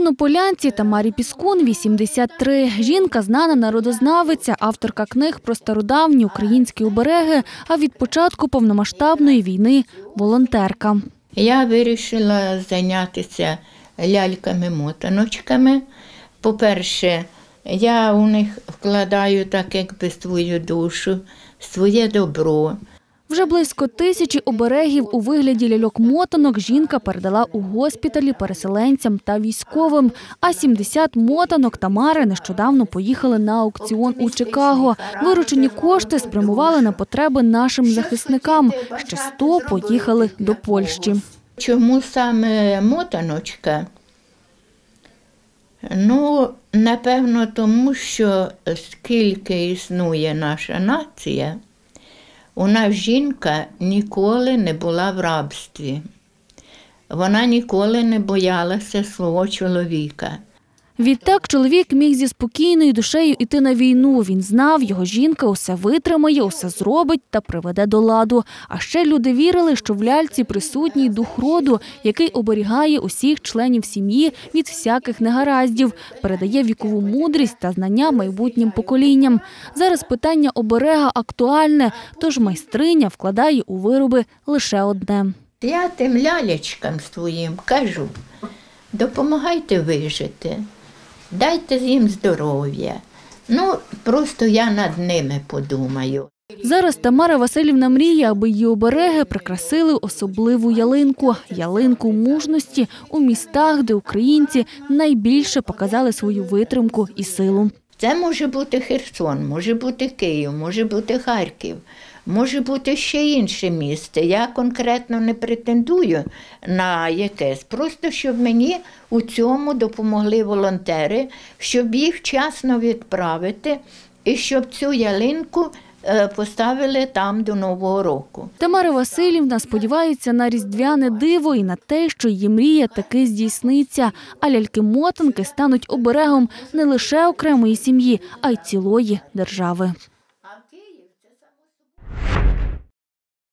Тернополянці Тамарі Піскун 83. Жінка – знана народознавиця, авторка книг про стародавні українські обереги, а від початку повномасштабної війни – волонтерка. Я вирішила зайнятися ляльками-мотаночками. По-перше, я у них вкладаю так якби свою душу, своє добро. Вже близько 1000 оберегів у вигляді ляльок-мотанок жінка передала у госпіталі переселенцям та військовим. А 70 мотанок Тамари нещодавно поїхали на аукціон у Чикаго. Виручені кошти спрямували на потреби нашим захисникам. Ще 100 поїхали до Польщі. Чому саме мотаночка? Напевно, тому що скільки існує наша нація, у нас жінка ніколи не була в рабстві. Вона ніколи не боялася свого чоловіка. Відтак чоловік міг зі спокійною душею йти на війну. Він знав, його жінка усе витримає, усе зробить та приведе до ладу. А ще люди вірили, що в ляльці присутній дух роду, який оберігає усіх членів сім'ї від всяких негараздів, передає вікову мудрість та знання майбутнім поколінням. Зараз питання оберега актуальне, тож майстриня вкладає у вироби лише одне. Я тим лялечкам своїм кажу, допомагайте вижити. Дайте їм здоров'я. Просто я над ними подумаю. Зараз Тамара Василівна мріє, аби її обереги прикрасили особливу ялинку. Ялинку мужності у містах, де українці найбільше показали свою витримку і силу. Це може бути Херсон, може бути Київ, може бути Харків, може бути ще інше місце. Я конкретно не претендую на якесь. Просто, щоб мені у цьому допомогли волонтери, щоб їх вчасно відправити і щоб цю ялинку поставили там до Нового року. Тамара Василівна сподівається на різдвяне диво і на те, що її мрія таки здійсниться. А ляльки-мотанки стануть оберегом не лише окремої сім'ї, а й цілої держави.